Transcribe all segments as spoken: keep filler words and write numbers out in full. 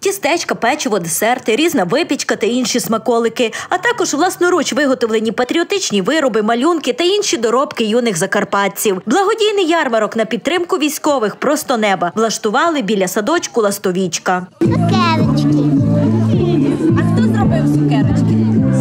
тістечка, печиво, десерти, різна випічка та інші смаколики, а також власноруч виготовлені патріотичні вироби, малюнки та інші доробки юних закарпатців. Благодійний ярмарок на підтримку військових «Просто неба» влаштували біля садочку «Ластовічка». Цукерочки. А хто зробив цукерочки?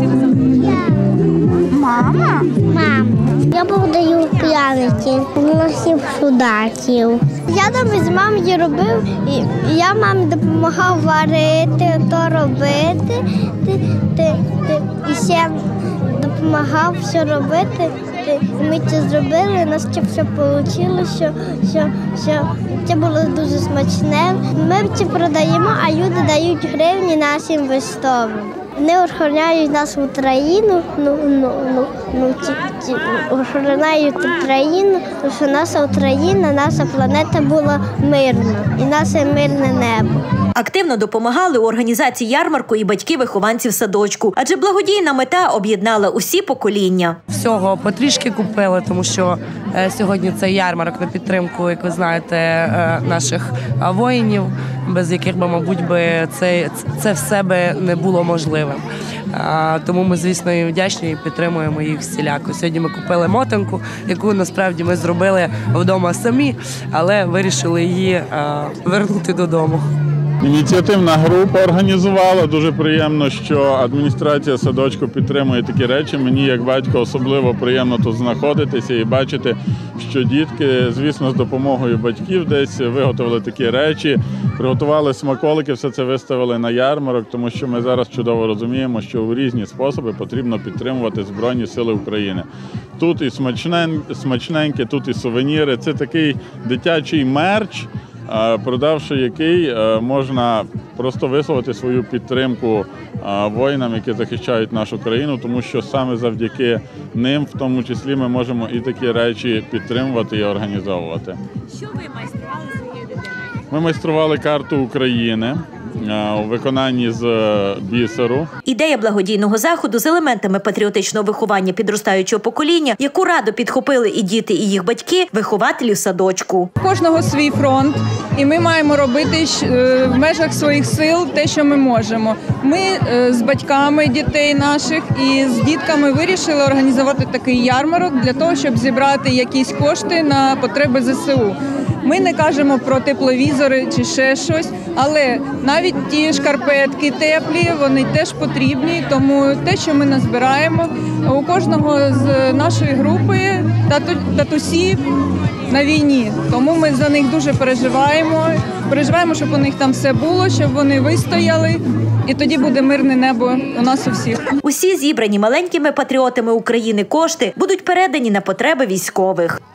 Мама. Мама. Я продаю пряники, носив солдатів. Я там з мамою робив, і я мамі допомагав варити, то робити, ти, ти, ти, і ще допомагав все робити. Ми це зробили, у нас це все вийшло, що, що, що це було дуже смачне. Ми це продаємо, а люди дають гривні нашим військовим. Вони охороняють нашу Україну, ну, ну, ну, ну, ці, ці, охороняють Україну, що наша Україна, наша планета була мирна і наше мирне небо. Активно допомагали у організації ярмарку і батьки вихованців садочку, адже благодійна мета об'єднала усі покоління. Всього потрішки купили, тому що е, сьогодні це ярмарок на підтримку, як ви знаєте, е, наших воїнів, без яких би, мабуть, би це, це все би не було можливим. Е, тому ми, звісно, і вдячні і підтримуємо їх всіляко. Сьогодні ми купили мотанку, яку насправді ми зробили вдома самі, але вирішили її е, вернути додому. Ініціативна група організувала. Дуже приємно, що адміністрація садочку підтримує такі речі. Мені, як батько, особливо приємно тут знаходитися і бачити, що дітки, звісно, з допомогою батьків десь виготовили такі речі, приготували смаколики, все це виставили на ярмарок, тому що ми зараз чудово розуміємо, що у різні способи потрібно підтримувати Збройні Сили України. Тут і смачненьке, тут і сувеніри. Це такий дитячий мерч, продавши який можна просто висловити свою підтримку воїнам, які захищають нашу країну, тому що саме завдяки ним, в тому числі, ми можемо і такі речі підтримувати і організовувати. Що ви майстрували своєю дитиною? Ми майстрували карту України у виконанні з бісеру. Ідея благодійного заходу з елементами патріотичного виховання підростаючого покоління, яку радо підхопили і діти, і їх батьки, вихователів садочку. У кожного свій фронт, і ми маємо робити в межах своїх сил те, що ми можемо. Ми з батьками дітей наших і з дітками вирішили організувати такий ярмарок для того, щоб зібрати якісь кошти на потреби зе се у. Ми не кажемо про тепловізори чи ще щось, але навіть ті шкарпетки теплі, вони теж потрібні, тому те, що ми назбираємо, у кожного з нашої групи тату, татусі на війні, тому ми за них дуже переживаємо, переживаємо, щоб у них там все було, щоб вони вистояли, і тоді буде мирне небо у нас у всіх. Усі зібрані маленькими патріотами України кошти будуть передані на потреби військових.